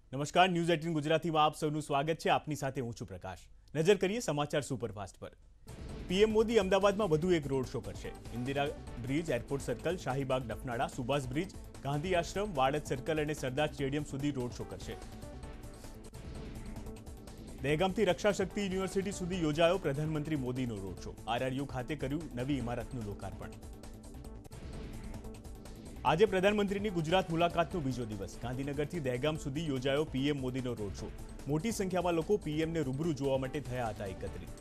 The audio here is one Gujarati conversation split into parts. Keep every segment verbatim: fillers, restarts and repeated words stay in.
નમસ્કાર, ન્યૂઝ એટીન ગુજરાતીમાં આપ સૌનું સ્વાગત છે। આપની સાથે હું છું પ્રકાશ। નજર કરીએ સમાચાર સુપરફાસ્ટ પર। પીએમ મોદી અમદાવાદમાં વધુ એક રોડ શો કરશે। Indira bridge, airport circle, Shahibaug Dafnala, Subhash bridge, Gandhi Ashram, Vadaj circle અને સરદાર સ્ટેડિયમ સુધી રોડ શો કરશે। દહેગામથી રક્ષા શક્તિ યુનિવર્સિટી સુધી યોજાયો પ્રધાનમંત્રી મોદીનો રોડ શો। આરઆરયુ ખાતે કર્યું નવી ઇમારતનું લોકાર્પણ। આજે પ્રધાનમંત્રીની ગુજરાત મુલાકાતનો બીજો દિવસ। ગાંધીનગરથી દહેગામ સુધી યોજાયો પીએમ મોદીનો રોડ શો। મોટી સંખ્યામાં લોકો પીએમને રૂબરૂ જોવા માટે થયા હતા એકત્રિત।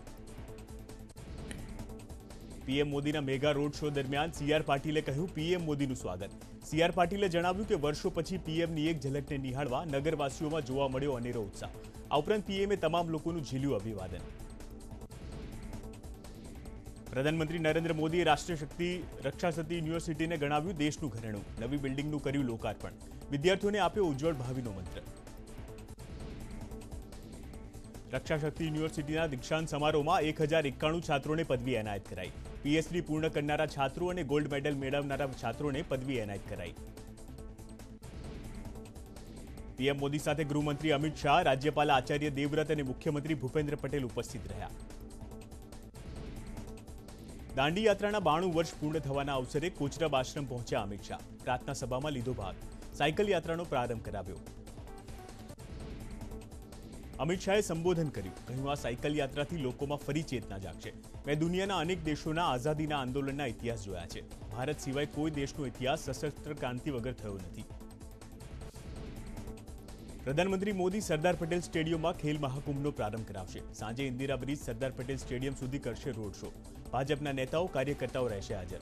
પીએમ મોદીના મેગા રોડ શો દરમિયાન સીઆર પાટીલે કહ્યું પીએમ મોદીનું સ્વાગત। સીઆર પાટીલે જણાવ્યું કે વર્ષો પછી પીએમની એક ઝલકને નિહાળવા નગરવાસીઓમાં જોવા મળ્યો અનેરો ઉત્સાહ। આ ઉપરાંત પીએમએ તમામ લોકોનું ઝીલ્યું અભિવાદન। પ્રધાનમંત્રી નરેન્દ્ર મોદીએ રાષ્ટ્રીય શક્તિ રક્ષા શક્તિ યુનિવર્સિટીને ગણાવ્યું દેશનું ઘરેણું। નવી બિલ્ડિંગનું કર્યું લોકાર્પણ। વિદ્યાર્થીઓને આપ્યો ઉજ્જવળ ભાવિનો મંત્ર। રક્ષા શક્તિ યુનિવર્સિટીના દીક્ષાંત સમારોહમાં એક હજાર એકાણું છાત્રોને પદવી એનાયત કરાઈ। પીએચડી પૂર્ણ કરનારા છાત્રો અને ગોલ્ડ મેડલ મેળવનારા છાત્રોને પદવી એનાયત કરાઈ। પીએમ મોદી સાથે ગૃહમંત્રી અમિત શાહ, રાજ્યપાલ આચાર્ય દેવવ્રત અને મુખ્યમંત્રી ભૂપેન્દ્ર પટેલ ઉપસ્થિત રહ્યા। દાંડી યાત્રાના બાણું વર્ષ પૂર્ણ થવાના અવસરે કોચરબ આશ્રમ પહોંચ્યા અમિત શાહ। પ્રાર્થના સભામાં લીધો ભાગ। સાયકલ યાત્રાનો પ્રારંભ કરાવ્યો। અમિત શાહે સંબોધન કર્યું, કહ્યું આ સાયકલ યાત્રાથી લોકોમાં ફરી ચેતના જાગશે। મેં દુનિયાના અનેક દેશોના આઝાદીના આંદોલનના ઇતિહાસ જોયા છે। ભારત સિવાય કોઈ દેશનો ઇતિહાસ સશસ્ત્ર ક્રાંતિ વગર થયો નથી। પ્રધાનમંત્રી મોદી સરદાર પટેલ સ્ટેડિયમમાં ખેલ મહાકુંભનો પ્રારંભ કરાવશે। સાંજે ઇન્દિરા બ્રિજ, સરદાર પટેલ સ્ટેડિયમ સુધી કરશે રોડ શો। ભાજપના નેતાઓ, કાર્યકર્તાઓ રહેશે હાજર।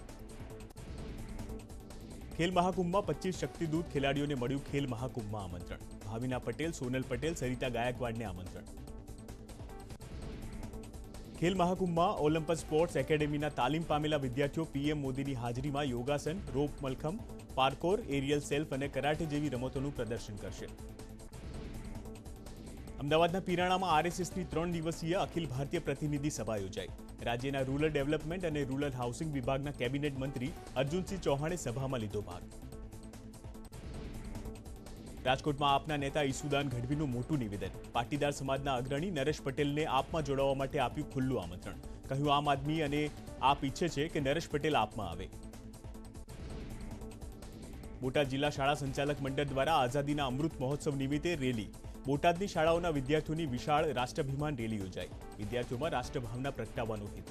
ખેલ મહાકુંભમાં પચીસ શક્તિદૂત ખેલાડીઓને મળ્યું ખેલ મહાકુંભમાં આમંત્રણ। ભાવિના પટેલ, સોનલ પટેલ, સરિતા ગાયકવાડને આમંત્રણ। ખેલ મહાકુંભમાં ઓલિમ્પસ સ્પોર્ટ્સ એકેડેમીના તાલીમ પામેલા વિદ્યાર્થીઓ પીએમ મોદીની હાજરીમાં યોગાસન, rope mallakhamb, parkour, aerial self અને કરાટે જેવી રમતોનું પ્રદર્શન કરશે। અમદાવાદના પિરાણામાં આરએસએસની ત્રણ દિવસીય અખિલ ભારતીય પ્રતિનિધિ સભા યોજાઈ। રાજ્યના રૂરલ ડેવલપમેન્ટ અને રૂરલ હાઉસિંગ વિભાગના કેબિનેટ મંત્રી અર્જુનસિંહ ચૌહાણે સભામાં લીધો ભાગ। રાજકોટમાં આપના નેતા ઈસુદાન ગઢવીનું મોટું નિવેદન। પાટીદાર સમાજના અગ્રણી નરેશ પટેલને આપમાં જોડાવા માટે આપ્યું ખુલ્લું આમંત્રણ। કહ્યું આમ આદમી અને આપ ઈચ્છે છે કે નરેશ પટેલ આપમાં આવે। બોટાદ જિલ્લા શાળા સંચાલક મંડળ દ્વારા આઝાદીના અમૃત મહોત્સવ નિમિત્તે રેલી। બોટાદની શાળાઓના વિદ્યાર્થીઓની વિશાળ રાષ્ટ્રાભિમાન રેલી યોજાઈ। વિદ્યાર્થીઓમાં રાષ્ટ્રભાવના પ્રગટાવવાનો હેતુ।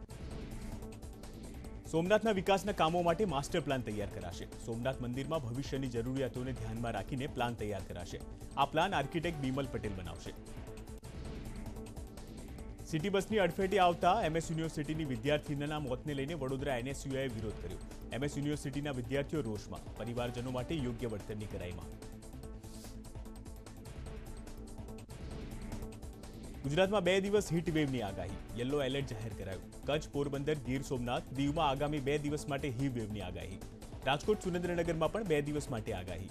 સોમનાથના વિકાસના કામો માટે માસ્ટર પ્લાન તૈયાર કરાશે। સોમનાથ મંદિરમાં ભવિષ્યની જરૂરિયાતોને ધ્યાનમાં રાખીને પ્લાન તૈયાર કરાશે। આ પ્લાન આર્કિટેક્ટ બિમલ પટેલ બનાવશે। સિટી બસની અડફેટે આવતા એમએસ યુનિવર્સિટીની વિદ્યાર્થીનીના મોતને લઈને વડોદરા એનએસયુઆઈએ વિરોધ કર્યો। એમએસ યુનિવર્સિટીના વિદ્યાર્થીઓ રોષમાં। પરિવારજનો માટે યોગ્ય વળતરની કરાઈ માંગ। ગુજરાતમાં બે દિવસ હીટ વેવની આગાહી। યલો એલર્ટ જાહેર કરાયું। કચ્છ, પોરબંદર, ગીર સોમનાથ, દીવમાં આગામી બે દિવસ માટે હીટ વેવની આગાહી। રાજકોટ, સુરેન્દ્રનગરમાં પણ બે દિવસ માટે આગાહી।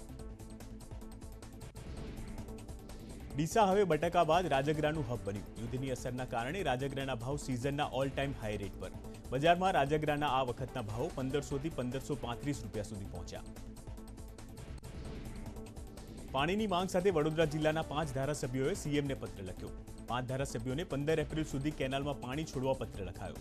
ડીસા હવે બટાકા બાદ રાજગરાનું હબ બન્યું। યુદ્ધની અસરના કારણે રાજગરાના ભાવ સિઝનના ઓલ ટાઈમ હાઈ રેટ પર। બજારમાં રાજગરાના આ વખતના ભાવ પંદરસોથી પંદરસો પાંત્રીસ રૂપિયા સુધી પહોંચ્યા। પાણીની માંગ સાથે વડોદરા જિલ્લાના પાંચ ધારાસભ્યોએ સીએમને પત્ર લખ્યો। પાંચ ધારાસભ્યોને પંદર એપ્રિલ સુધી કેનાલમાં પાણી છોડવા પત્ર લખાયો।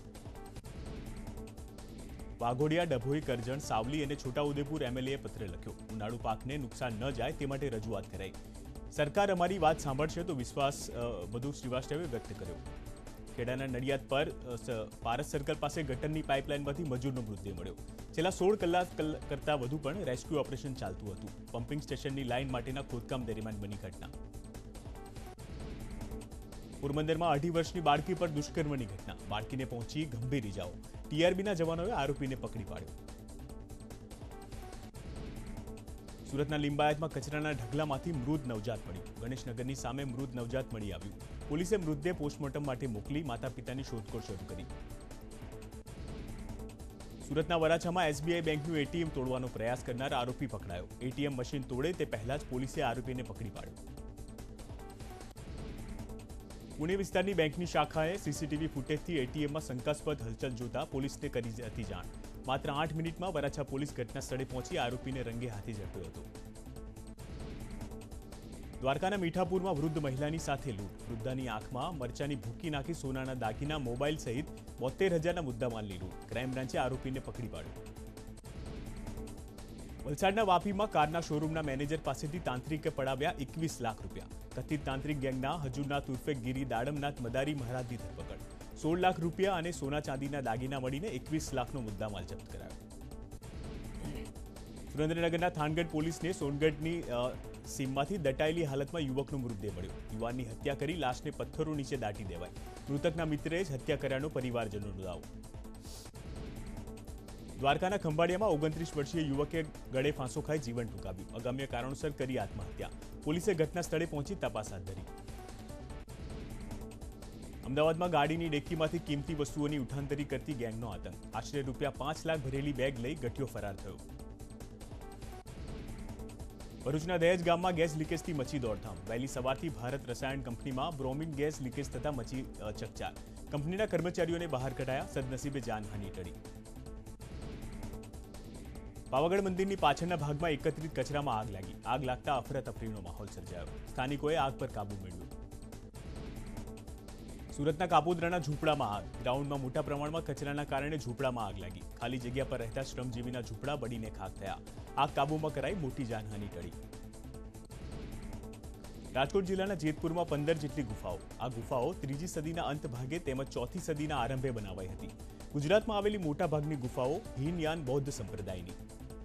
વાઘોડિયા, ડભોઈ, કરજણ, સાવલી અને છોટાઉદેપુર એમએલએએ પત્ર લખ્યો। ઉનાળુ પાકને નુકસાન ન જાય તે માટે રજૂઆત કરાઈ। સરકાર અમારી વાત સાંભળશે તો વિશ્વાસ વધુ શ્રીવાસ્તવે વ્યક્ત કર્યો। ખેડાના નડિયાદ પર પારસ સર્કલ પાસે ગટરની પાઇપલાઇનમાંથી મજૂરનો મૃતદેહ મળ્યો। છેલ્લા સોળ કલાક કરતાં વધુ પણ રેસ્ક્યુ ઓપરેશન ચાલતું હતું। પમ્પિંગ સ્ટેશનની લાઇન માટેના ખોદકામ દરમિયાન બની ઘટના। પોરબંદરમાં અઢી વર્ષની બાળકી પર દુષ્કર્મની ઘટના। બાળકીને પહોંચી ગંભીર ઇજાઓ। ટીઆરબીના જવાનોએ આરોપીને પકડી પાડ્યો। સુરતના લિંબાયતમાં કચરાના ઢગલામાંથી મૃત નવજાત મળ્યું। ગણેશનગરની સામે મૃત નવજાત મળી આવ્યું। પોલીસે મૃતદેહ પોસ્ટમોર્ટમ માટે મોકલી માતા પિતાની શોધખોળ શરૂ કરી। સુરતના વરાછામાં એસબીઆઈ બેંકનું એટીએમ તોડવાનો પ્રયાસ કરનાર આરોપી પકડાયો। એટીએમ મશીન તોડે તે પહેલા જ પોલીસે આરોપીને પકડી પાડ્યો। પુણે વિસ્તારની બેંકની શાખાએ સીસીટીવી ફૂટેજથી એટીએમમાં શંકાસ્પદ હલચલ જોતા પોલીસને કરી હતી જાણ। માત્ર આઠ મિનિટમાં વરાછા પોલીસ ઘટના સ્થળે પહોંચી આરોપીને રંગે હાથે ઝડપ્યો હતો। દ્વારકાના મીઠાપુરમાં વૃદ્ધ મહિલાની સાથે લૂંટ. વૃદ્ધાની આંખમાં મરચાની ભૂકી નાખી સોનાના દાગીના, મોબાઈલ સહિત બોતેર હજારના મુદ્દામાલની લૂંટ. ક્રાઇમ બ્રાન્ચે આરોપીને પકડી પાડ્યો. વલસાડના વાપીમાં કારના શોરૂમના મેનેજર પાસેથી તાંત્રિકે પડાવ્યા એકવીસ લાખ રૂપિયા. કથિત તાંત્રિક ગેંગના હજુરનાથ ઉર્ફે ગીરી દાડમનાથ મદારી મહારાજની ધરપકડ. સોળ લાખ રૂપિયા અને સોના ચાંદીના દાગીના મળીને એકવીસ લાખનો મુદ્દામાલ જપ્ત કરાયો. સુરેન્દ્રનગરના થાનગઢ પોલીસને સોનગઢની સીમમાંથી દટાયેલી હાલતમાં યુવકનો મૃતદેહ મળ્યો. યુવાનની હત્યા કરી લાશને પથ્થરો નીચે દાટી દેવાઈ. મૃતકના મિત્રે જ હત્યા કર્યાનો પરિવારજનોનો દાવો. દ્વારકાના ખંભાળિયામાં ઓગણત્રીસ વર્ષીય યુવકે ગળે ફાંસો ખાઈ જીવન ટૂંકાવ્યું. અગમ્ય કારણોસર કરી આત્મહત્યા. પોલીસે ઘટના સ્થળે પહોંચી તપાસ હાથ ધરી. અમદાવાદમાં ગાડીની ડેકીમાંથી કિંમતી વસ્તુઓની ઉઠાંતરી કરતી ગેંગનો આતંક. આશરે રૂપિયા પાંચ લાખ ભરેલી બેગ લઈ ગઠિયો ફરાર થયો. ભરૂચના દહેજ ગામમાં ગેસ લીકેજથી મચી દોડધામ. વહેલી સવારથી ભારત રસાયણ કંપનીમાં બ્રોમિન ગેસ લીકેજ થતા મચી ચકચાર. કંપનીના કર્મચારીઓને બહાર કઢાયા. સદનસીબે જાનહાનિ ટળી. પાવાગઢ મંદિરની પાછળના ભાગમાં એકત્રિત કચરામાં આગ લાગી. આગ લાગતા અફરાતફરીનો માહોલ સર્જાયો. સ્થાનિકોએ આગ પર કાબુ મેળવ્યો. સુરતના કાપોદ્રાના ઝૂંપડામાં આગ. ગ્રાઉન્ડમાં મોટા પ્રમાણમાં કચરાના કારણે ઝૂંપડામાં આગ લાગી. ખાલી જગ્યા પર રહેતા શ્રમજીવીના ઝૂંપડા બળીને ખાખ થયા. આગ કાબૂમાં કરાઈ, મોટી જાનહાનિ ટળી. રાજકોટ જિલ્લાના જેતપુરમાં પંદર જેટલી ગુફાઓ. આ ગુફાઓ ત્રીજી સદીના અંત ભાગે તેમજ ચોથી સદીના આરંભે બનાવાઈ હતી. ગુજરાતમાં આવેલી મોટા ભાગની ગુફાઓ હીનયાન બૌદ્ધ સંપ્રદાયની.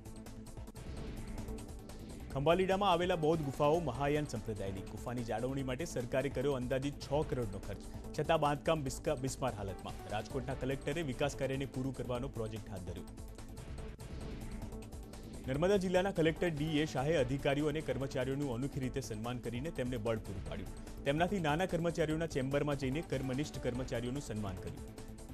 ખંભાલીડામાં આવેલા બૌદ્ધ ગુફાઓ મહાયાન સંપ્રદાયની. ગુફાની જાળવણી માટે સરકારે કર્યો અંદાજિત છ કરોડનો ખર્ચ. છતાં બાંધકામ બિસ્માર હાલતમાં. રાજકોટના કલેક્ટરે વિકાસ કાર્યને પૂરું કરવાનો પ્રોજેક્ટ હાથ ધર્યો. નર્મદા જિલ્લાના કલેક્ટર ડી એ શાહે અધિકારીઓ અને કર્મચારીઓનું અનોખી રીતે સન્માન કરીને તેમને બળ પૂરું પાડ્યું. તેમનાથી નાના કર્મચારીઓના ચેમ્બરમાં જઈને કર્મનિષ્ઠ કર્મચારીઓનું સન્માન કર્યું.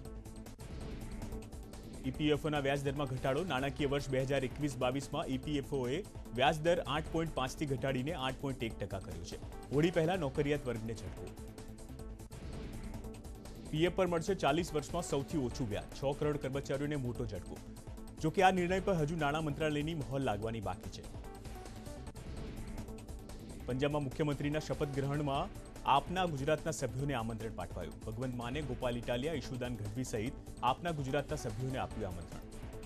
ઈપીએફઓના વ્યાજદરમાં ઘટાડો. નાણાકીય વર્ષ બે હજાર એકવીસ બાવીસમાં ઈપીએફઓએ વ્યાજદર આઠ પોઈન્ટ પાંચથી ઘટાડીને આઠ પોઈન્ટ એક ટકા કર્યો છે. હોળી પહેલા નોકરિયાત વર્ગને ઝટકો. પીએફ પર મળશે ચાલીસ વર્ષમાં સૌથી ઓછું વ્યાજ. છ કરોડ કર્મચારીઓને મોટો ઝટકો. જોકે આ નિર્ણય પર હજુ નાણાં મંત્રાલયની મહોર લાગવાની બાકી છે. પંજાબમાં મુખ્યમંત્રીના શપથ ગ્રહણમાં આપના ગુજરાતના સભ્યોને આમંત્રણ પાઠવાયું. ભગવંત માને, ગોપાલ ઇટાલિયા, ઈશુદાન ગઢવી સહિત આપના ગુજરાતના સભ્યોને આપ્યું આમંત્રણ.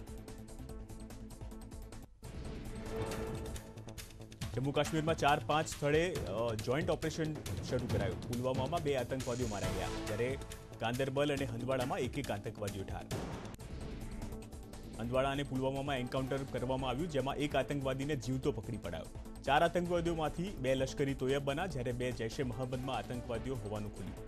જમ્મુ કાશ્મીરમાં ચાર પાંચ સ્થળે જોઈન્ટ ઓપરેશન શરૂ કરાયું. પુલવામામાં બે આતંકવાદીઓ માર્યા ગયા, જ્યારે ગાંદરબલ અને હંદવાડામાં એક એક આતંકવાદીઓ ઠાર. હંદવાડા અને પુલવામામાં એન્કાઉન્ટર કરવામાં આવ્યું, જેમાં એક આતંકવાદીને જીવતો પકડી પડાયો. ચાર આતંકવાદીઓમાંથી બે લશ્કરી તોયબાના, જ્યારે બે જૈશે મહમ્મદમાં આતંકવાદીઓ હોવાનું ખુલ્યું.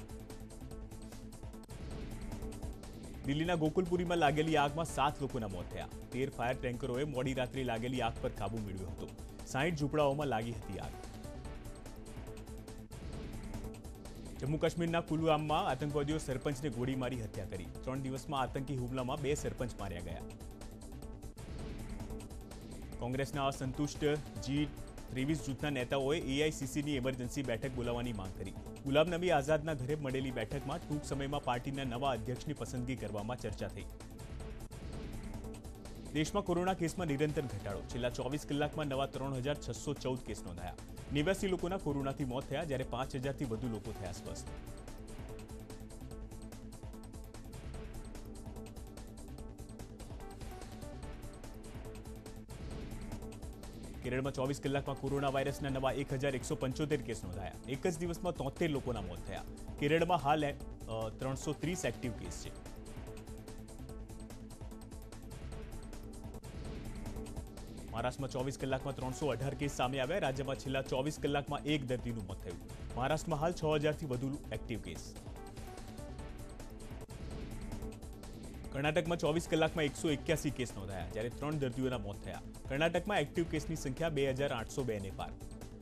દિલ્હીના ગોકુલપુરીમાં લાગેલી આગમાં સાત લોકોના મોત થયા. તેર ફાયર ટેન્કરોએ મોડી રાત્રે લાગેલી આગ પર કાબુ મેળવ્યો હતો. સાહીઠ ઝૂંપડાઓમાં લાગી હતી આગ. જમ્મુ કાશ્મીરના કુલગામમાં આતંકવાદીઓ સરપંચને ગોળી મારી હત્યા કરી. ત્રણ દિવસમાં આતંકી હુમલામાં બે સરપંચ માર્યા ગયા. કોંગ્રેસના અસંતુષ્ટ જી ત્રેવીસ જૂથના નેતાઓએ એઆઈસીસીની ઇમરજન્સી બેઠક બોલાવવાની માંગ કરી. ગુલામ નબી આઝાદના ઘરે મળેલી બેઠકમાં ટૂંક સમયમાં પાર્ટીના નવા અધ્યક્ષની પસંદગી કરવામાં ચર્ચા થઈ. દેશમાં કોરોના કેસમાં નિરંતર ઘટાડો. છેલ્લા ચોવીસ કલાકમાં નવા ત્રણ હજાર છસો ચૌદ કેસ નોંધાયા. નેવ્યાસી લોકોના કોરોનાથી મોત થયા, જ્યારે પાંચ હજારથી વધુ લોકો થયા સ્વસ્થ. કેરળમાં ચોવીસ કલાકમાં કોરોના વાયરસના નવા એક હજાર એકસો પંચોતેર કેસ નોંધાયા. એક જ દિવસમાં તોતેર લોકોના મોત થયા. કેરળમાં હાલ ત્રણસો ત્રીસ એક્ટિવ કેસ છે. મહારાષ્ટ્રમાં ચોવીસ કલાકમાં ત્રણસો અઢાર કેસ સામે આવ્યા. રાજ્યમાં છેલ્લા ચોવીસ કલાકમાં એક દર્દીનું મોત થયું. મહારાષ્ટ્રમાં હાલ છ હજારથી વધુ એક્ટિવ કેસ. કર્ણાટકમાં ચોવીસ કલાકમાં એકસો એક્યાસી કેસ નોંધાયા, જ્યારે ત્રણ દર્દીઓના મોત થયા. કર્ણાટકમાં એક્ટિવ કેસની સંખ્યા બે હજાર આઠસો બે ને પાર.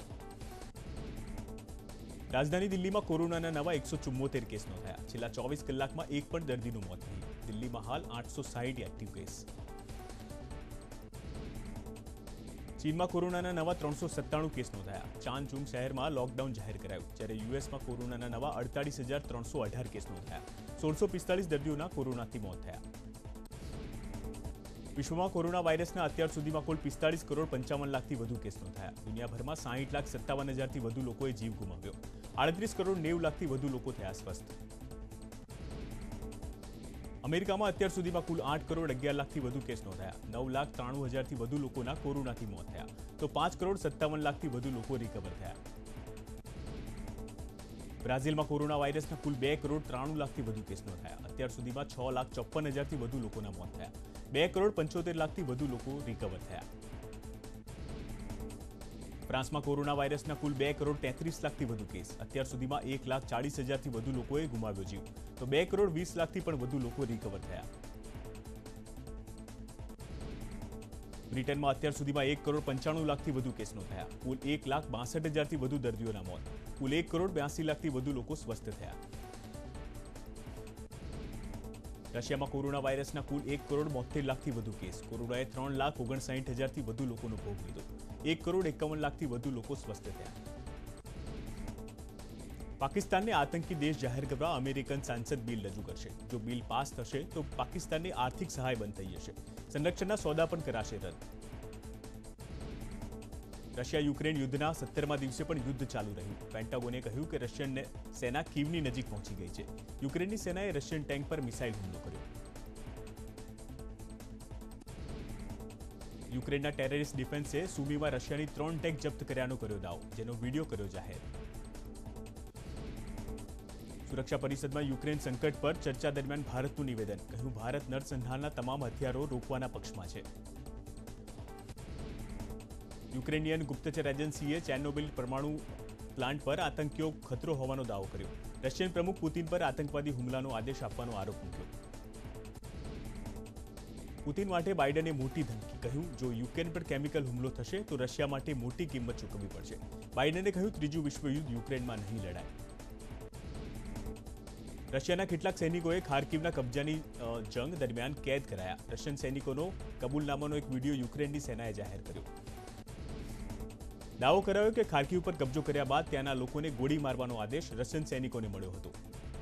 રાજધાની દિલ્હીમાં કોરોનાના નવા એકસો ચુમ્મોતેર કેસ નોંધાયા. છેલ્લા ચોવીસ કલાકમાં એક પણ દર્દીનું મોત થયું. દિલ્હીમાં હાલ આઠસો સાહીઠ એક્ટિવ કેસ. ચીનમાં કોરોનાના નવા ત્રણસો સત્તાણું કેસ નોંધાયા. ચાંગચુંગ શહેરમાં લોકડાઉન જાહેર કરાયું, જ્યારે યુએસમાં કોરોનાના નવા અડતાલીસ હજાર ત્રણસો અઢાર કેસ નોંધાયા. સોળસો પિસ્તાળીસ દર્દીઓના કોરોનાથી મોત થયા. વિશ્વમાં કોરોના વાયરસના અત્યાર સુધીમાં કુલ પિસ્તાળીસ કરોડ પંચાવન લાખથી વધુ કેસ નોંધાયા. દુનિયાભરમાં સાહીઠ લાખ સત્તાવન હજારથી વધુ લોકોએ જીવ ગુમાવ્યો. આડત્રીસ કરોડ નેવું લાખથી વધુ લોકો થયા સ્વસ્થ. અમેરિકામાં અત્યાર સુધીમાં કુલ આઠ કરોડ અગિયાર લાખથી વધુ કેસ નોંધાયા. નવ લાખ ત્રાણું હજારથી વધુ લોકોના કોરોનાથી મોત થયા, તો પાંચ કરોડ સત્તાવન લાખથી વધુ લોકો રિકવર થયા. બ્રાઝિલમાં કોરોના વાયરસના કુલ બે કરોડ ત્રાણું લાખથી વધુ કેસ નોંધાયા. અત્યાર સુધીમાં છ લાખ ચોપ્પન હજારથી વધુ લોકોના મોત થયા. બે કરોડ પંચોતેર લાખથી વધુ લોકો રિકવર થયા. ફ્રાન્સમાં કોરોના વાયરસના કુલ બે કરોડ તેત્રીસ લાખથી વધુ કેસ. અત્યાર સુધીમાં એક લાખ ચાળીસ હજારથી વધુ લોકોએ ગુમાવ્યો જીવ, તો બે કરોડ વીસ લાખથી પણ વધુ લોકો રિકવર થયા. બ્રિટનમાં અત્યાર સુધીમાં એક કરોડ પંચાણું લાખથી વધુ કેસ નોંધાયા. કુલ એક લાખ બાસઠ હજારથી વધુ દર્દીઓના મોત. કુલ એક કરોડ બ્યાસી લાખથી વધુ લોકો સ્વસ્થ થયા. રશિયામાં કોરોના વાયરસના કુલ એક કરોડ બોતેર લાખથી વધુ કેસ. કોરોનાએ ત્રણ લાખ ઓગણસાઠ હજારથી વધુ લોકોનો ભોગ લીધો. એક કરોડ એકાવન લાખથી વધુ લોકો સ્વસ્થ થયા. પાકિસ્તાનને આતંકી દેશ જાહેર કરવા અમેરિકન સાંસદ બિલ રજૂ કરશે. જો બિલ પાસ થશે તો પાકિસ્તાનને આર્થિક સહાય બંધ થઈ જશે. સંરક્ષણના સોદા પણ કરાશે રદ. રશિયા યુક્રેન યુદ્ધના સત્તરમા દિવસે પણ યુદ્ધ ચાલુ રહ્યું. પેન્ટાગોને કહ્યું કે રશિયન સેના કીવની નજીક પહોંચી ગઈ છે. યુક્રેનની સેનાએ રશિયન ટેન્ક પર મિસાઇલ હુમલો કર્યો. યુક્રેનના ટેરરિસ્ટ ડિફેન્સે સુમીમાં રશિયાની ત્રણ ટેન્ક જપ્ત કર્યાનો કર્યો દાવો, જેનો વિડીયો કર્યો જાહેર. સુરક્ષા પરિષદમાં યુક્રેન સંકટ પર ચર્ચા દરમિયાન ભારતનું નિવેદન. કહ્યું, ભારત નરસંહારના તમામ હથિયારો રોકવાના પક્ષમાં છે. યુક્રેનિયન ગુપ્તચર એજન્સીએ ચેર્નોબિલ પરમાણુ પ્લાન્ટ પર આતંકીઓ ખતરો હોવાનો દાવો કર્યો. રશિયન પ્રમુખ પુતિન પર આતંકવાદી હુમલાનો આદેશ આપવાનો આરોપ મૂક્યો. પુતિન માટે બાઇડને મોટી ધમકી. કહ્યું, જો યુક્રેન પર કેમિકલ હુમલો થશે તો રશિયા માટે મોટી કિંમત ચૂકવવી પડશે. બાઇડને કહ્યું, ત્રીજું વિશ્વયુદ્ધ યુક્રેનમાં નહીં લડાય. રશિયાના કેટલાક સૈનિકોએ ખાર્કિવના કબજાની જંગ દરમિયાન કેદ કરાયા. રશિયન સૈનિકોનો કબૂલનામાનો એક વિડીયો યુક્રેનની સેનાએ જાહેર કર્યો. દાવો કરાયો કે ખાર્કિવ પર કબજો કર્યા બાદ ત્યાંના લોકોને ગોળી મારવાનો આદેશ રશિયન સૈનિકોને મળ્યો હતો.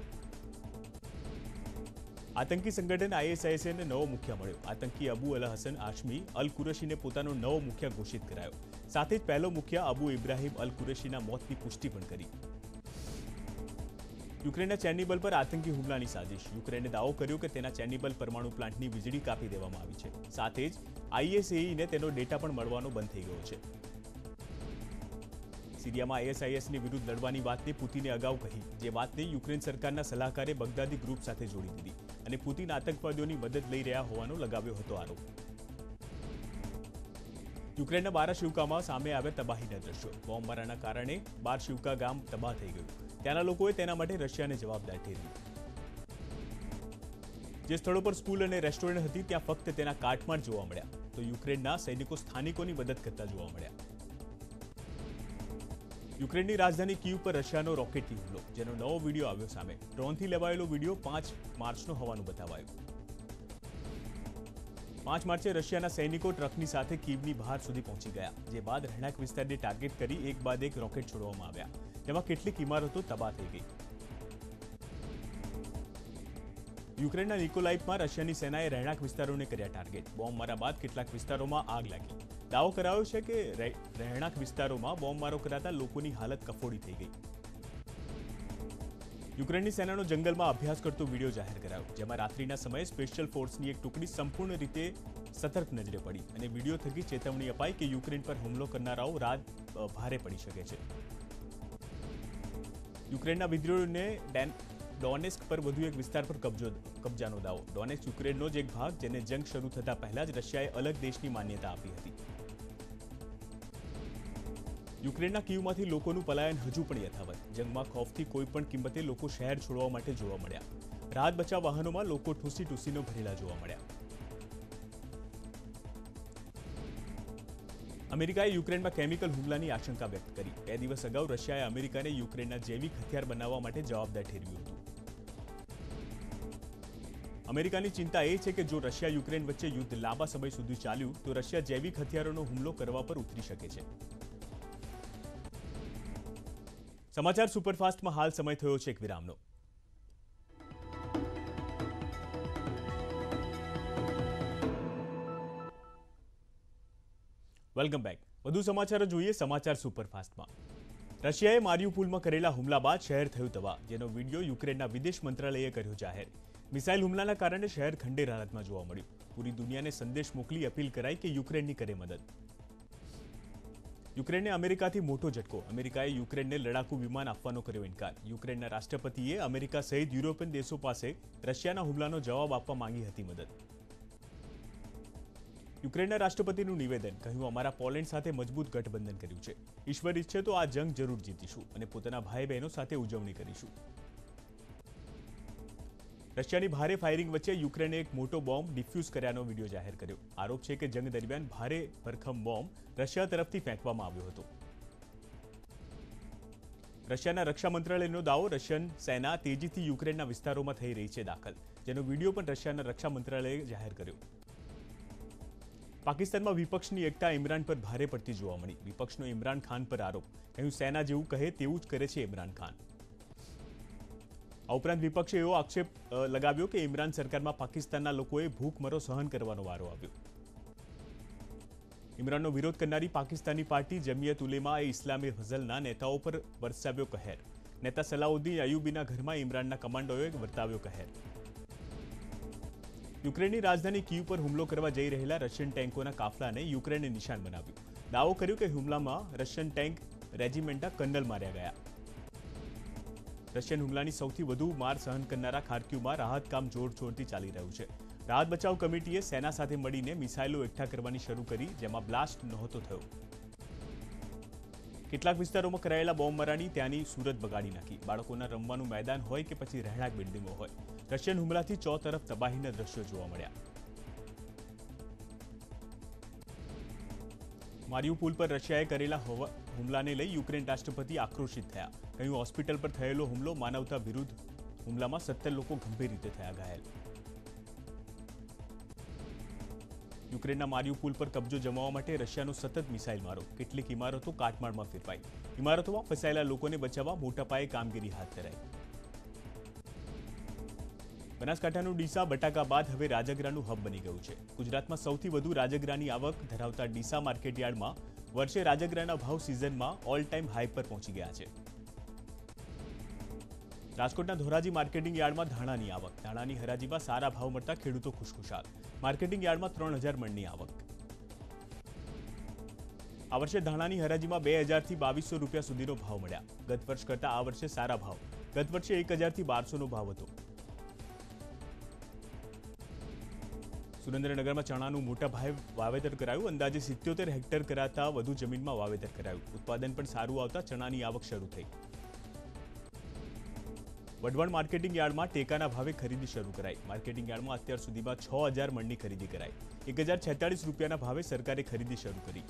આતંકી સંગઠન આઈએસઆઈએસને નવો મુખ્ય મળ્યો. આતંકી અબુ અલ હસન આશમી અલ કુરેશીને પોતાનો નવો મુખ્ય ઘોષિત કરાયો. સાથે જ પહેલો મુખ્ય અબુ ઇબ્રાહિમ અલ કુરેશીના મોતની પુષ્ટિ પણ કરી. યુક્રેનના ચેર્નોબિલ પર આતંકી હુમલાની સાજિશ. યુક્રેને દાવો કર્યો કે તેના ચેર્નોબિલ પરમાણુ પ્લાન્ટની વીજળી કાપી દેવામાં આવી છે. સાથે જ આઈએસએઈને તેનો ડેટા પણ મળવાનો બંધ થઈ ગયો છે. સિરિયામાં આઈએસઆઈએસની વિરુદ્ધ લડવાની વાતને પુતિને અગાઉ કહી, જે વાતને યુક્રેન સરકારના સલાહકારે બગદાદી ગ્રુપ સાથે જોડી દીધી અને પુતિન આતંકવાદીઓની મદદ લઈ રહ્યા હોવાનો લગાવ્યો હતો આરોપ. યુક્રેનના બારાશિવકામાં સામે આવ્યા તબાહીના દ્રશ્યો. બોમ્બમારાના કારણે બારશિવકા ગામ તબાહ થઈ ગયું. ત્યાંના લોકોએ તેના માટે રશિયાને જવાબદાર ઠેરવી. જે સ્થળો પર સ્કૂલ અને રેસ્ટોરન્ટ હતી ત્યાં ફક્ત તેના કાટમાળ જોવા મળ્યા, તો યુક્રેનના સૈનિકો સ્થાનિકોની મદદ કરતા જોવા મળ્યા. યુક્રેનની રાજધાની કીવ પર રશિયાનો રોકેટથી હુમલો, જેનો નવો વિડીયો આવ્યો સામે. ડ્રોનથી લેવાયેલો વિડીયો પાંચ માર્ચનો હોવાનું બતાવાયું. પાંચ માર્ચે રશિયાના સૈનિકો ટ્રકની સાથે કીવની બહાર સુધી પહોંચી ગયા, જે બાદ રહેણાંક વિસ્તારને ટાર્ગેટ કરી એક બાદ એક રોકેટ છોડવામાં આવ્યા, જેમાં કેટલીક ઇમારતો તબાહ થઈ ગઈ. યુક્રેનના નિકોલાઇવમાં રશિયાની સેનાએ રહેણાંક વિસ્તારોને કર્યા ટાર્ગેટ. બોમ્બમારા બાદ કેટલાક વિસ્તારોમાં આગ લાગી. દાવો કરાયો છે કે રહેણાંક વિસ્તારોમાં બોમ્બમારો કરાતા લોકોની હાલત કફોડી થઈ ગઈ. યુક્રેનની સેનાનો જંગલમાં અભ્યાસ કરતો વિડીયો જાહેર કરાયો, જેમાં રાત્રિના સમયે સ્પેશિયલ ફોર્સની એક ટુકડી સંપૂર્ણ રીતે સતર્ક નજરે પડી અને વિડીયો થકી ચેતવણી અપાઈ કે યુક્રેન પર હુમલો કરનારાઓ રાત ભારે પડી શકે છે. યુક્રેનના વિદ્રોહીઓને ડોનેસ્ક પર વધુ એક વિસ્તાર પર કબજો કબજાનો દાવો. ડોનેસ્ક યુક્રેનનો જ એક ભાગ, જેને જંગ શરૂ થતા પહેલા જ રશિયાએ અલગ દેશની માન્યતા આપી હતી. યુક્રેનના કીવમાંથી લોકોનું પલાયન હજુ પણ યથાવત. જંગમાં ખૌફથી કોઈ પણ કિંમતે લોકો શહેર છોડવા માટે જોવા મળ્યા. રાહત બચાવ વાહનોમાં લોકો ઠૂસી ઠૂસીને ભરેલા જોવા મળ્યા. અમેરિકાએ યુક્રેનમાં કેમિકલ હુમલાની આશંકા વ્યક્ત કરી. બે દિવસ અગાઉ રશિયાએ અમેરિકાને યુક્રેનના જૈવિક હથિયાર બનાવવા માટે જવાબદાર ઠેરવ્યું હતું. અમેરિકાની ચિંતા એ છે કે જો રશિયા યુક્રેન વચ્ચે યુદ્ધ લાંબા સમય સુધી ચાલ્યું તો રશિયા જૈવિક હથિયારોનો હુમલો કરવા પર ઉતરી શકે છે. સમાચાર સુપરફાસ્ટમાં હાલ સમય થયો છે એક વિરામનો. Welcome back. વધુ સમાચારો જોઈએ સમાચાર સુપરફાસ્ટમાં. રશિયાએ મારિયુપોલમાં કરેલા હુમલા બાદ શહેર થયું તબાહ, જેનો વિડીયો યુક્રેનના વિદેશ મંત્રાલયે કર્યો જાહેર. મિસાઇલ હુમલાના કારણે શહેર ખંડેર હાલતમાં જોવા મળ્યું. પૂરી દુનિયાને સંદેશ મોકલી અપીલ કરાઈ કે યુક્રેનની કરે મદદ. યુક્રેનને અમેરિકાથી મોટો ઝટકો. અમેરિકાએ યુક્રેનને લડાકુ વિમાન આપવાનો કર્યો ઇનકાર. યુક્રેનના રાષ્ટ્રપતિએ અમેરિકા સહિત યુરોપિયન દેશો પાસે રશિયાના હુમલાનો જવાબ આપવા માંગી હતી મદદ. યુક્રેનના રાષ્ટ્રપતિનું નિવેદન, કહ્યું અમારા પોલેન્ડ સાથે મજબૂત ગઠબંધન કર્યું છે. ઈશ્વર ઈચ્છે તો આ જંગ જરૂર જીતીશું અને પોતાના ભાઈ બહેનો સાથે ઉજવણી કરીશું. રશિયાની ભારે ફાયરિંગ વચ્ચે યુક્રેને એક મોટો બોમ્બ ડિફ્યુઝ કર્યાનો વિડીયો જાહેર કર્યો. આરોપ છે કે જંગ દરમિયાન ભારે ભરખમ બોમ્બ રશિયા તરફથી ફેંકવામાં આવ્યો હતો. રશિયાના રક્ષા મંત્રાલયનો દાવો, રશિયન સેના તેજીથી યુક્રેનના વિસ્તારોમાં થઈ રહી છે દાખલ, જેનો વિડીયો પણ રશિયાના રક્ષા મંત્રાલયે જાહેર કર્યો. પાકિસ્તાનમાં વિપક્ષની એકતા ઇમરાન પર ભારે પડતી જોવા મળી. વિપક્ષનો ઇમરાન ખાન પર આરોપ, કહ્યું સેના જેવું કહે તેવું જ કરે છે ઇમરાન ખાન. આ ઉપરાંત વિપક્ષે એવો આક્ષેપ લગાવ્યો કે ઇમરાન સરકારમાં પાકિસ્તાનના લોકોએ ભૂખમરો સહન કરવાનો વારો આવ્યો. ઇમરાનનો વિરોધ કરનારી પાકિસ્તાની પાર્ટી જમિયત ઉલેમા એ ઇસ્લામી ફઝલના નેતાઓ પર વરસાવ્યો કહેર. નેતા સલાઉદ્દીન અયુબીના ઘરમાં ઇમરાનના કમાન્ડોએ વર્તાવ્યો કહેર. યુક્રેનની રાજધાની કીવ પર હુમલો કરવા જઈ રહેલા રશિયન ટેન્કોના કાફલાને યુક્રેને નિશાન બનાવ્યું. દાવો કર્યો કે હુમલામાં રશિયન ટેન્ક રેજિમેન્ટના કર્નલ માર્યા ગયા. રશિયન હુમલાની સૌથી વધુ માર સહન કરનારા ખાર્કિવમાં રાહત કામ જોરશોરથી ચાલી રહ્યું છે. રાહત બચાવ કમિટીએ સેના સાથે મળીને મિસાઇલો એકઠા કરવાની શરૂ કરી, જેમાં બ્લાસ્ટ નહોતો થયો. કેટલાક વિસ્તારોમાં કરાયેલા બોમ્બમારાની ત્યાંની સુરત બગાડી નાખી. બાળકોના રમવાનું મેદાન હોય કે પછી રહેણાંક બિલ્ડિંગો હોય, રશિયન હુમલાથી ચો તરફ તબાહીના દ્રશ્યો જોવા મળ્યા. મારિયુપોલ પર રશિયાએ કરેલા હુમલાને લઈ યુક્રેન રાષ્ટ્રપતિ આક્રોશિત થયા. કહ્યું હોસ્પિટલ પર થયેલો હુમલો માનવતા વિરુદ્ધ. હુમલામાં સત્તર લોકો ગંભીર રીતે થયા ઘાયલ. યુક્રેનના મારિયુપોલ પર કબજો જમાવવા માટે રશિયાનો સતત મિસાઇલ મારો. કેટલીક ઇમારતો કાટમાળમાં ફેરવાઈ. ઇમારતોમાં ફસાયેલા લોકોને બચાવવા મોટા પાયે કામગીરી હાથ ધરાઈ. બનાસકાંઠાનું ડીસા બટાકા બાદ હવે રાજગરાનું હબ બની ગયું છે. ગુજરાતમાં સૌથી વધુ રાજગરાની આવક ધરાવતા ડીસા માર્કેટયાર્ડમાં વર્ષે રાજગરાના ભાવ સિઝનમાં ઓલ ટાઈમ હાઈ પર પહોંચી ગયા છે. રાજકોટના ધોરાજી માર્કેટિંગ યાર્ડમાં ધાણાની આવક. ધાણાની હરાજીમાં સારા ભાવ મળતા ખેડૂતો ખુશખુશાલ. માર્કેટિંગ યાર્ડમાં ત્રણ હજાર મણની આવક. આ વર્ષે ધાણાની હરાજીમાં બે હજારથી બાવીસો રૂપિયા સુધીનો ભાવ મળ્યા. ગત વર્ષ કરતાં આ વર્ષે સારા ભાવ. ગત વર્ષે એક હજારથી બારસોનો ભાવ હતો. સુરેન્દ્રનગરમાં ચણાનું મોટા ભાવે વાવેતર કરાયું. અંદાજે સિત્યોતેર હેક્ટર કરાતા વધુ જમીનમાં વાવેતર કરાયું. ઉત્પાદન પણ સારું આવતા ચણાની આવક શરૂ થઈ. વઢવાણ માર્કેટિંગ યાર્ડમાં ટેકાના ભાવે ખરીદી શરૂ કરાઈ. માર્કેટિંગ યાર્ડમાં અત્યાર સુધીમાં છ હજાર મણની ખરીદી કરાઈ. એક હજાર છેતાળીસ રૂપિયાના ભાવે સરકારે ખરીદી શરૂ કરી.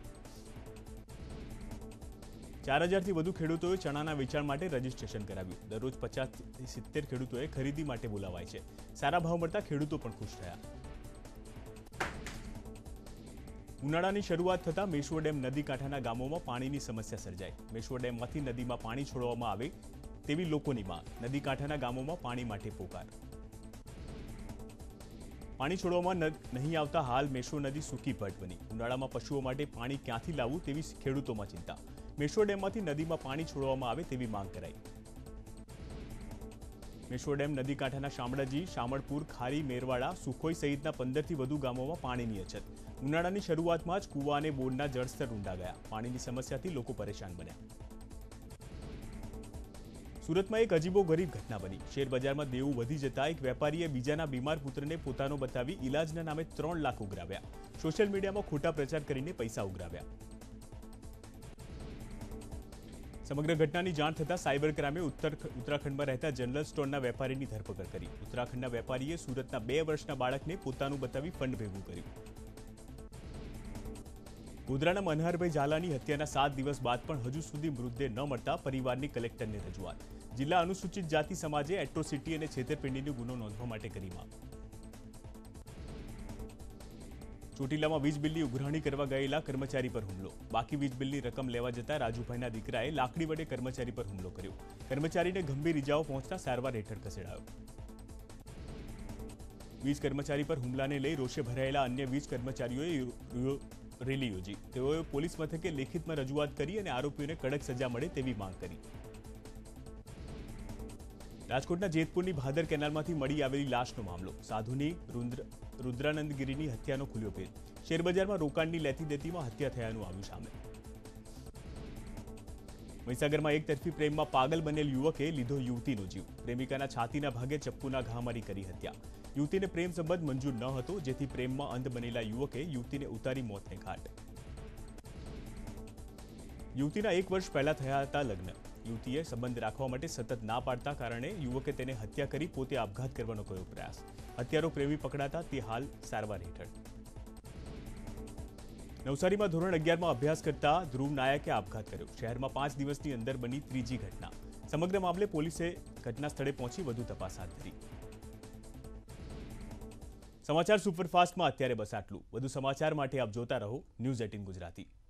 ચાર હજારથી વધુ ખેડૂતોએ ચણાના વેચાણ માટે રજીસ્ટ્રેશન કરાવ્યું. દરરોજ પચાસથી સિત્તેર ખેડૂતોએ ખરીદી માટે બોલાવાય છે. સારા ભાવ મળતા ખેડૂતો પણ ખુશ થયા. ઉનાળાની શરૂઆત થતાં મેશ્વો ડેમ નદી કાંઠાના ગામોમાં પાણીની સમસ્યા સર્જાઈ. મેશ્વો ડેમમાંથી નદીમાં પાણી છોડવામાં આવે તેવી લોકોની માંગ. નદી કાંઠાના ગામોમાં પાણી માટે પોકાર. પાણી છોડવામાં નહીં આવતા હાલ મેશ્વો નદી સૂકી પટ બની. ઉનાળામાં પશુઓ માટે પાણી ક્યાંથી લાવવું તેવી ખેડૂતોમાં ચિંતા. મેશ્વો ડેમમાંથી નદીમાં પાણી છોડવામાં આવે તેવી માંગ કરાઈ. મેશ્વો ડેમ નદી કાંઠાના શામળાજી, શામળપુર, ખારી, મેરવાડા, સુખોઈ સહિતના પંદરથી વધુ ગામોમાં પાણીની અછત. ઉનાળાની શરૂઆતમાં જ કૂવા અને બોરના જળસ્તર ઊંડા ગયા. પાણીની સમસ્યાથી લોકો પરેશાન બન્યા. સુરતમાં એક અજીબો ગરીબ ઘટના બની. શેરબજારમાં દેવું વધી જતા એક વેપારીએ બીજાના બીમાર પુત્રને પોતાનો બતાવી ઇલાજના નામે ત્રણ લાખ ઉઘરાવ્યા. સોશિયલ મીડિયામાં ખોટા પ્રચાર કરીને પૈસા ઉઘરાવ્યા. સમગ્ર ઘટનાની જાણ થતાં સાયબર ક્રાઇમે ઉત્તરાખંડમાં રહેતા જનરલ સ્ટોરના વેપારીની ધરપકડ કરી. ઉત્તરાખંડના વેપારીએ સુરતના બે વર્ષના બાળકને પોતાનું બતાવી ફંડ ભેગું કર્યું. ગોધરાના મનહરભાઈ ઝાલાની હત્યાના સાત દિવસ બાદ પણ હજુ સુધી મૃતદેહ ન મળતા પરિવારની કલેક્ટરને રજૂઆત. જિલ્લા અનુસૂચિત જાતિ સમાજે એટ્રોસિટી અને છેતરપિંડીનો ગુનો નોંધવા માટે કરી માંગ. ચોટીલામાં વીજ બિલની ઉઘરાણી કરવા ગયેલા કર્મચારી પર હુમલો. બાકી વીજ બિલની રકમ લેવા જતા રાજુભાઈના દીકરાએ લાકડી વડે કર્મચારી પર હુમલો કર્યો. કર્મચારીને ગંભીર ઇજાઓ પહોંચતા સારવાર હેઠળ ખસેડાયો. વીજ કર્મચારી પર હુમલાને લઈ રોષે ભરાયેલા અન્ય વીજ કર્મચારીઓએ રેલી યોજી। તેઓએ પોલીસ મથકે લેખિતમાં રજૂઆત કરી અને આરોપીઓને કડક સજા મળે તેવી માંગ કરી। રાજકોટના જેતપુરની ભાદર કેનાલમાંથી મળી આવેલી લાશનો મામલો। સાધુની રુદ્ર રુદ્રાનંદગીરીની હત્યાનો ખુલ્યો ભેદ। શેરબજારમાં રોકાણની લેતી દેતીમાં હત્યા થયાનું આવ્યું સામે। મહીસાગરમાં એક તરફી પ્રેમમાં પાગલ બનેલ યુવકે લીધો યુવતીનો જીવ। પ્રેમિકાના છાતીના ભાગે ચપ્પુના ઘા મારી કરી હત્યા। યુવતીને પ્રેમ સંબંધ મંજૂર ન હતો, જેથી પ્રેમમાં અંધ બનેલા યુવકે યુવતીને ઉતારી મોતને ઘાટ। યુવતીના એક વર્ષ પહેલા થયા હતા લગ્ન। યુવતીએ સંબંધ રાખવા માટે સતત ના પાડતા કારણે યુવકે તેને હત્યા કરી પોતે આપઘાત કરવાનો કર્યો પ્રયાસ। હત્યારો પ્રેમી પકડાતા તે હાલ સારવાર હેઠળ। નવસારીમાં ધોરણ અગિયારમાં અભ્યાસ કરતા ધ્રુવ નાયકે આપઘાત કર્યો। શહેરમાં પાંચ દિવસની અંદર બની ત્રીજી ઘટના। સમગ્ર મામલે પોલીસે ઘટના સ્થળે પહોંચી વધુ તપાસ હાથ ધરી। સમાચાર સુપરફાસ્ટમાં અત્યારે બસ આટલું। વધુ સમાચાર માટે આપ જોતા રહો ન્યૂઝ એટીન ગુજરાતી।